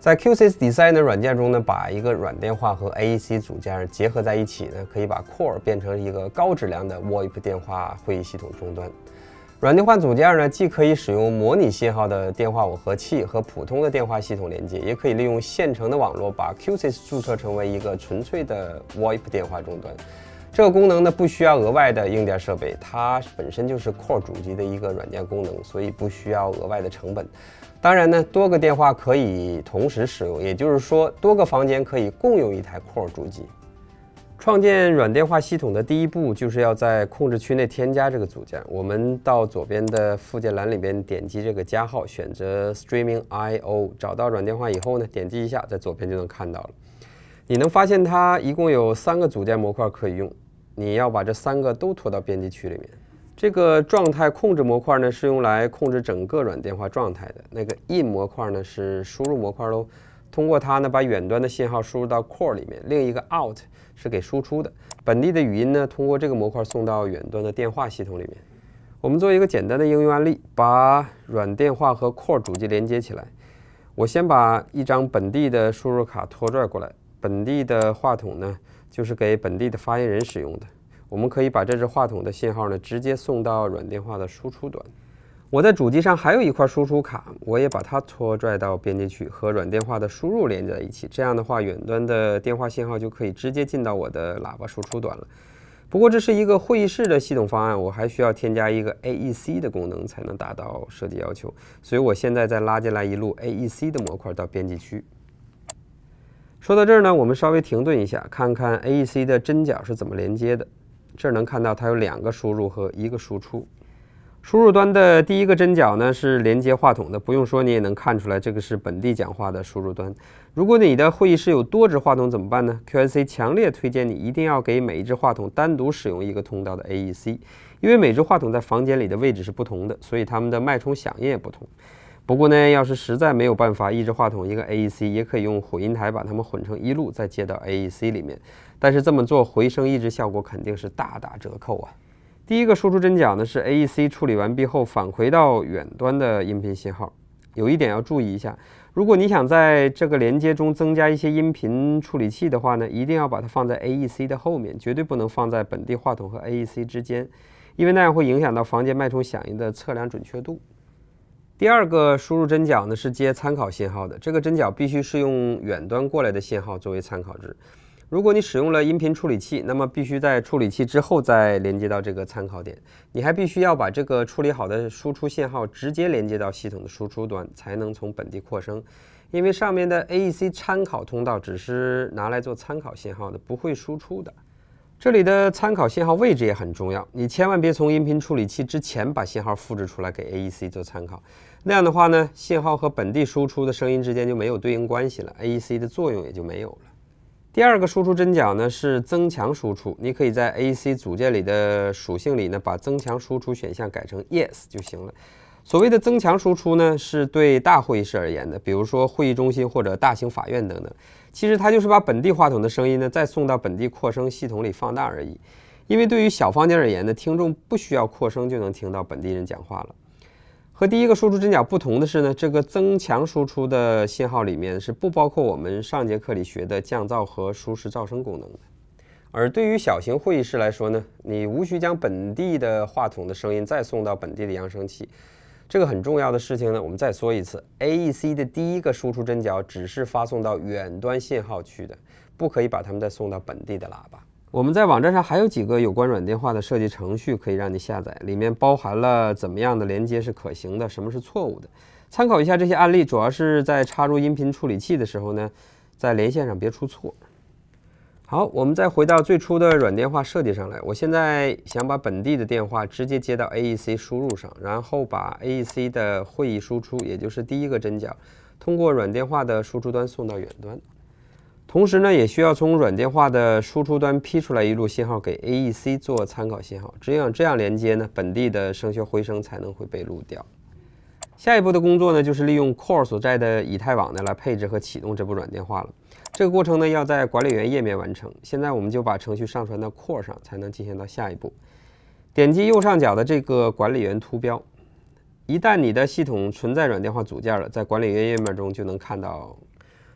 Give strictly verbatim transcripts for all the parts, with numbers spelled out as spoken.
在 Q S Y S Designer 软件中呢，把一个软电话和 A E C 组件结合在一起呢，可以把 Core 变成一个高质量的 V O I P 电话会议系统终端。软电话组件呢，既可以使用模拟信号的电话耦合器和普通的电话系统连接，也可以利用现成的网络把 Q S Y S 注册成为一个纯粹的 V O I P 电话终端。这个功能呢，不需要额外的硬件设备，它本身就是 Core 主机的一个软件功能，所以不需要额外的成本。当然呢，多个电话可以同时使用，也就是说，多个房间可以共用一台 Core 主机。创建软电话系统的第一步，就是要在控制区内添加这个组件。我们到左边的附件栏里边点击这个加号，选择 Streaming I O， 找到软电话以后呢，点击一下，在左边就能看到了。你能发现它一共有三个组件模块可以用，你要把这三个都拖到编辑区里面。这个状态控制模块呢，是用来控制整个软电话状态的。那个 in 模块呢，是输入模块喽。通过它呢，把远端的信号输入到 core 里面。另一个 out 是给输出的。本地的语音呢，通过这个模块送到远端的电话系统里面。我们做一个简单的应用案例，把软电话和 core 主机连接起来。我先把一张本地的输入卡拖拽过来。本地的话筒呢，就是给本地的发言人使用的。我们可以把这支话筒的信号呢，直接送到软电话的输出端。我在主机上还有一块输出卡，我也把它拖拽到编辑区，和软电话的输入连接在一起。这样的话，远端的电话信号就可以直接进到我的喇叭输出端了。不过这是一个会议室的系统方案，我还需要添加一个 A E C 的功能才能达到设计要求。所以我现在再拉进来一路 A E C 的模块到编辑区。说到这儿呢，我们稍微停顿一下，看看 A E C 的针脚是怎么连接的。这儿能看到它有两个输入和一个输出。输入端的第一个针脚呢是连接话筒的，不用说你也能看出来，这个是本地讲话的输入端。如果你的会议室有多支话筒怎么办呢 ？Q S Y S 强烈推荐你一定要给每一支话筒单独使用一个通道的 A E C， 因为每支话筒在房间里的位置是不同的，所以它们的脉冲响应也不同。不过呢，要是实在没有办法一支话筒一个 A E C， 也可以用混音台把它们混成一路，再接到 A E C 里面。但是这么做回声抑制效果肯定是大打折扣啊。第一个输出针脚呢是 A E C 处理完毕后返回到远端的音频信号。有一点要注意一下，如果你想在这个连接中增加一些音频处理器的话呢，一定要把它放在 A E C 的后面，绝对不能放在本地话筒和 A E C 之间，因为那样会影响到房间脉冲响应的测量准确度。第二个输入针脚呢是接参考信号的，这个针脚必须是用远端过来的信号作为参考值。如果你使用了音频处理器，那么必须在处理器之后再连接到这个参考点。你还必须要把这个处理好的输出信号直接连接到系统的输出端，才能从本地扩声。因为上面的 A E C 参考通道只是拿来做参考信号的，不会输出的。这里的参考信号位置也很重要，你千万别从音频处理器之前把信号复制出来给 A E C 做参考。那样的话呢，信号和本地输出的声音之间就没有对应关系了 ，A E C 的作用也就没有了。第二个输出针脚呢是增强输出，你可以在 A E C 组件里的属性里呢把增强输出选项改成 Yes 就行了。所谓的增强输出呢，是对大会议室而言的，比如说会议中心或者大型法院等等。其实它就是把本地话筒的声音呢再送到本地扩声系统里放大而已。因为对于小房间而言呢，听众不需要扩声就能听到本地人讲话了。和第一个输出针脚不同的是呢，这个增强输出的信号里面是不包括我们上节课里学的降噪和舒适噪声功能的。而对于小型会议室来说呢，你无需将本地的话筒的声音再送到本地的扬声器。这个很重要的事情呢，我们再说一次 ，A E C 的第一个输出针脚只是发送到远端信号区的，不可以把它们再送到本地的喇叭。我们在网站上还有几个有关软电话的设计程序可以让你下载，里面包含了怎么样的连接是可行的，什么是错误的。参考一下这些案例，主要是在插入音频处理器的时候呢，在连线上别出错。好，我们再回到最初的软电话设计上来。我现在想把本地的电话直接接到 A E C 输入上，然后把 A E C 的会议输出，也就是第一个针脚，通过软电话的输出端送到远端。同时呢，也需要从软电话的输出端批出来一路信号给 A E C 做参考信号，只有这样连接呢，本地的声学回声才能会被录掉。下一步的工作呢，就是利用 Core 所在的以太网呢来配置和启动这部软电话了。这个过程呢，要在管理员页面完成。现在我们就把程序上传到 Core 上，才能进行到下一步。点击右上角的这个管理员图标，一旦你的系统存在软电话组件了，在管理员页面中就能看到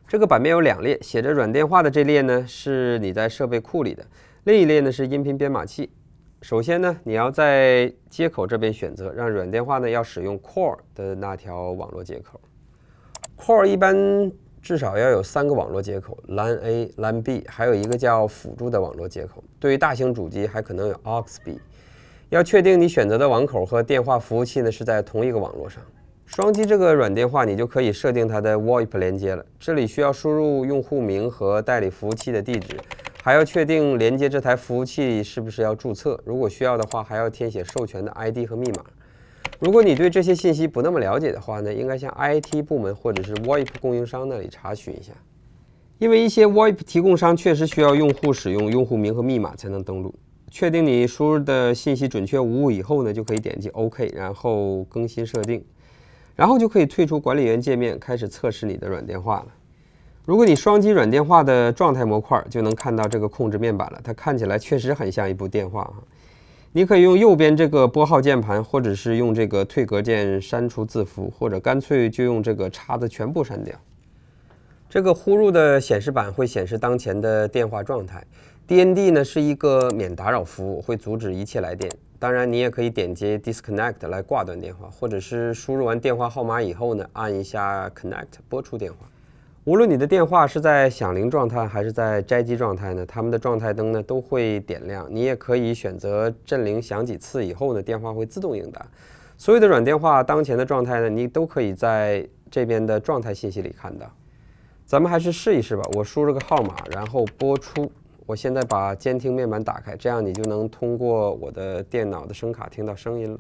这个版面有两列，写着软电话的这列呢是你在设备库里的，另一列呢是音频编码器。首先呢，你要在接口这边选择，让软电话呢要使用 Core 的那条网络接口。Core 一般至少要有三个网络接口 ，LAN A、LAN B， 还有一个叫辅助的网络接口。对于大型主机还可能有 A U X B。要确定你选择的网口和电话服务器呢是在同一个网络上。双击这个软电话，你就可以设定它的 V O I P 连接了。这里需要输入用户名和代理服务器的地址，还要确定连接这台服务器是不是要注册。如果需要的话，还要填写授权的 I D 和密码。如果你对这些信息不那么了解的话呢，应该向 I T 部门或者是 V O I P 供应商那里查询一下。因为一些 V O I P 提供商确实需要用户使用用户名和密码才能登录。确定你输入的信息准确无误以后呢，就可以点击 OK， 然后更新设定。然后就可以退出管理员界面，开始测试你的软电话了。如果你双击软电话的状态模块，就能看到这个控制面板了。它看起来确实很像一部电话哈。你可以用右边这个拨号键盘，或者是用这个退格键删除字符，或者干脆就用这个叉子全部删掉。这个呼入的显示板会显示当前的电话状态。D N D 呢是一个免打扰服务，会阻止一切来电。当然，你也可以点击 Disconnect 来挂断电话，或者是输入完电话号码以后呢，按一下 Connect 拨出电话。无论你的电话是在响铃状态还是在摘机状态呢，它们的状态灯呢都会点亮。你也可以选择震铃响几次以后呢，电话会自动应答。所有的软电话当前的状态呢，你都可以在这边的状态信息里看到。咱们还是试一试吧，我输入个号码，然后拨出。我现在把监听面板打开，这样你就能通过我的电脑的声卡听到声音了。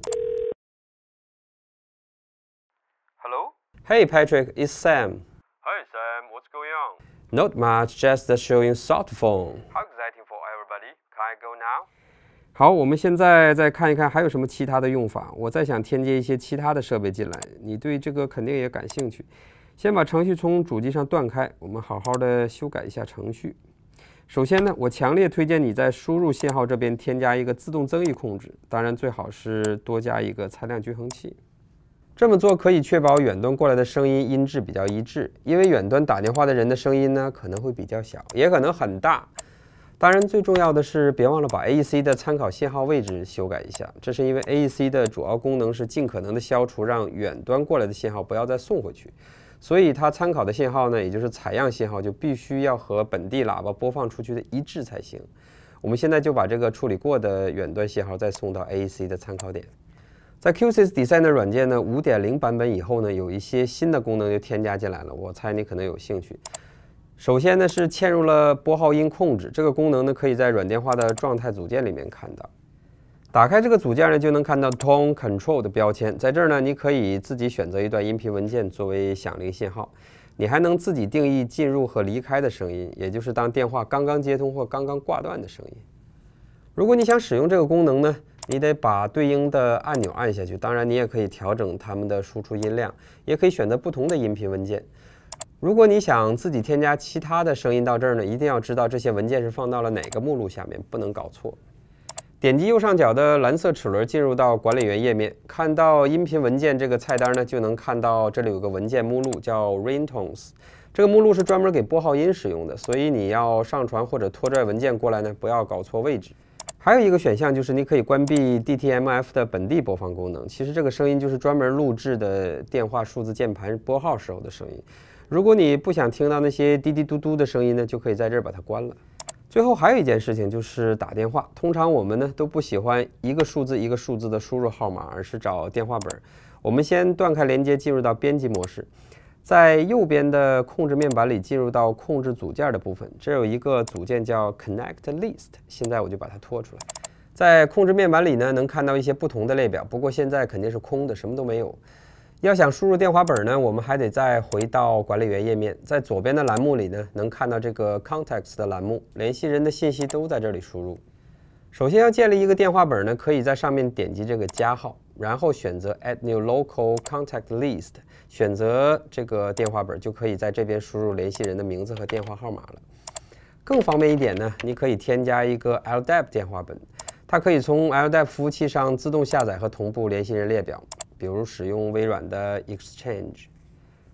Hello? Hey Patrick, it's Sam. Hi Sam, what's going on? Not much, just showing soft phone. How exciting for everybody. Can I go now? 好，我们现在再看一看还有什么其他的用法。我再想添接一些其他的设备进来，你对这个肯定也感兴趣。先把程序从主机上断开，我们好好的修改一下程序。首先呢，我强烈推荐你在输入信号这边添加一个自动增益控制，当然最好是多加一个参量均衡器。这么做可以确保远端过来的声音音质比较一致，因为远端打电话的人的声音呢可能会比较小，也可能很大。当然，最重要的是别忘了把 A E C 的参考信号位置修改一下，这是因为 A E C 的主要功能是尽可能的消除让远端过来的信号不要再送回去。所以它参考的信号呢，也就是采样信号，就必须要和本地喇叭播放出去的一致才行。我们现在就把这个处理过的远端信号再送到 A E C 的参考点。在 Q S Y S Designer 软件呢 五点零 版本以后呢，有一些新的功能就添加进来了，我猜你可能有兴趣。首先呢是嵌入了拨号音控制，这个功能呢可以在软电话的状态组件里面看到。打开这个组件呢，就能看到 Tone Control 的标签。在这儿呢，你可以自己选择一段音频文件作为响铃信号。你还能自己定义进入和离开的声音，也就是当电话刚刚接通或刚刚挂断的声音。如果你想使用这个功能呢，你得把对应的按钮按下去。当然，你也可以调整它们的输出音量，也可以选择不同的音频文件。如果你想自己添加其他的声音到这儿呢，一定要知道这些文件是放到了哪个目录下面，不能搞错。点击右上角的蓝色齿轮进入到管理员页面，看到音频文件这个菜单呢，就能看到这里有个文件目录叫 Ringtones。这个目录是专门给拨号音使用的，所以你要上传或者拖拽文件过来呢，不要搞错位置。还有一个选项就是你可以关闭 D T M F 的本地播放功能，其实这个声音就是专门录制的电话数字键盘拨号时候的声音。如果你不想听到那些滴滴嘟嘟的声音呢，就可以在这儿把它关了。最后还有一件事情就是打电话，通常我们呢都不喜欢一个数字一个数字的输入号码，而是找电话本。我们先断开连接，进入到编辑模式，在右边的控制面板里进入到控制组件的部分，这有一个组件叫 Connect List， 现在我就把它拖出来。在控制面板里呢，能看到一些不同的列表，不过现在肯定是空的，什么都没有。要想输入电话本呢，我们还得再回到管理员页面，在左边的栏目里呢，能看到这个 Contacts 的栏目，联系人的信息都在这里输入。首先要建立一个电话本呢，可以在上面点击这个加号，然后选择 Add New Local Contact List， 选择这个电话本，就可以在这边输入联系人的名字和电话号码了。更方便一点呢，你可以添加一个 L D A P 电话本，它可以从 L D A P 服务器上自动下载和同步联系人列表。比如使用微软的 Exchange。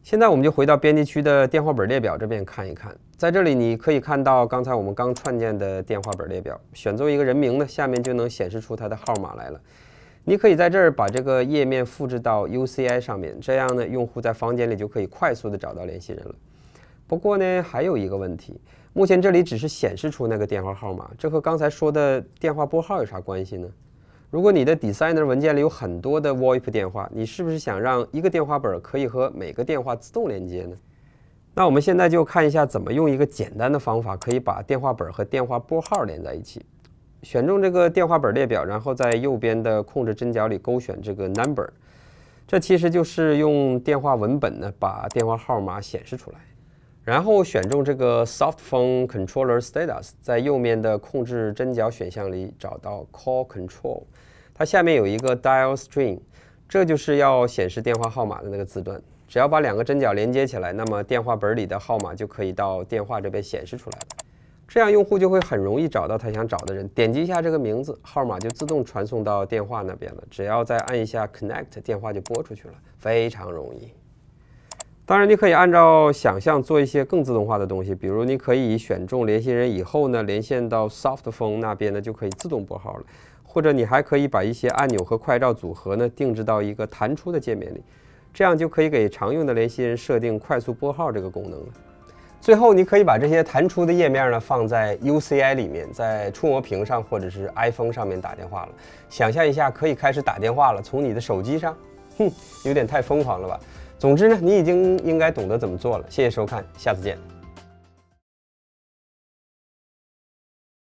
现在我们就回到编辑区的电话本列表这边看一看，在这里你可以看到刚才我们刚创建的电话本列表，选中一个人名呢，下面就能显示出他的号码来了。你可以在这儿把这个页面复制到 U C I 上面，这样呢，用户在房间里就可以快速的找到联系人了。不过呢，还有一个问题，目前这里只是显示出那个电话号码，这和刚才说的电话拨号有啥关系呢？如果你的 Designer 文件里有很多的 V O I P 电话，你是不是想让一个电话本可以和每个电话自动连接呢？那我们现在就看一下怎么用一个简单的方法可以把电话本和电话拨号连在一起。选中这个电话本列表，然后在右边的控制针脚里勾选这个 Number， 这其实就是用电话文本呢把电话号码显示出来。然后选中这个 Soft Phone Controller Status， 在右面的控制针脚选项里找到 Call Control， 它下面有一个 Dial String， 这就是要显示电话号码的那个字段。只要把两个针脚连接起来，那么电话本里的号码就可以到电话这边显示出来了。这样用户就会很容易找到他想找的人，点击一下这个名字，号码就自动传送到电话那边了。只要再按一下 Connect， 电话就拨出去了，非常容易。当然，你可以按照想象做一些更自动化的东西，比如你可以选中联系人以后呢，连线到 Soft Phone 那边呢就可以自动拨号了。或者你还可以把一些按钮和快照组合呢定制到一个弹出的界面里，这样就可以给常用的联系人设定快速拨号这个功能了。最后，你可以把这些弹出的页面呢放在 U C I 里面，在触摸屏上或者是 iPhone 上面打电话了。想象一下，可以开始打电话了，从你的手机上，哼，有点太疯狂了吧？总之呢，你已经应该懂得怎么做了。谢谢收看，下次见。